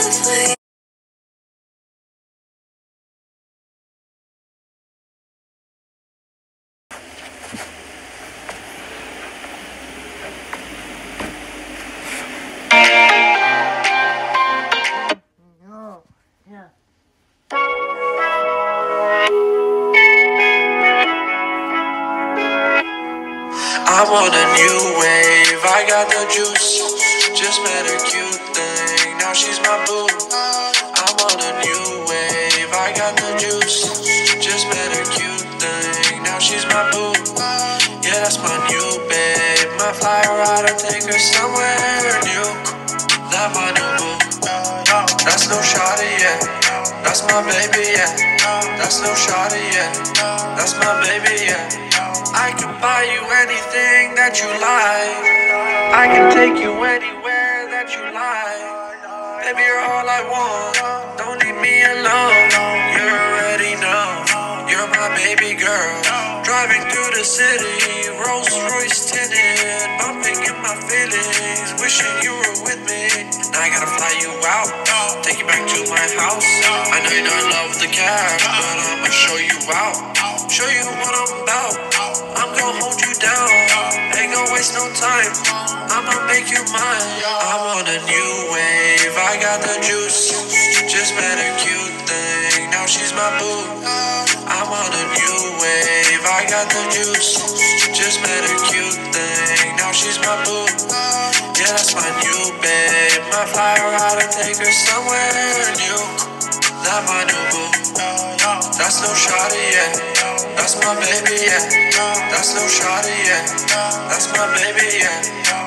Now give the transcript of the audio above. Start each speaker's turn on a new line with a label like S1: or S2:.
S1: I'm on a new wave, I got the juice. Just met a cute thing, now she's my boo. I'm on a new wave, I got the juice. Just met a cute thing, now she's my boo. Yeah, that's my new babe. My fly her out and take her somewhere new. That my new boo. That's no shawty, yeah. That's my baby, yeah. That's no shawty, yeah. That's my baby, yeah. I can buy you anything that you like. I can take you anywhere that you like. Baby, you're all I want. Don't leave me alone. You already know. You're my baby girl. Driving through the city, Rolls Royce tinted, bumping in my feelings, wishing you were with me. Now I gotta fly you out, take you back to my house. I know you're not in love with the cash, but I'ma show you out, show you what I'm about. I'm gonna hold you down, ain't gonna waste no time. I'ma make you mine. I'm on a new wave, I got the juice. Just met a cute thing, now she's my boo. I'm on a new wave, I got the juice. Just met a cute thing, now she's my boo. Yeah, that's my new babe. Might fly her out and take her somewhere new. That my new boo. That's no shawty, yeah. That's my baby, yeah. That's no shawty, yeah. That's my baby, yeah.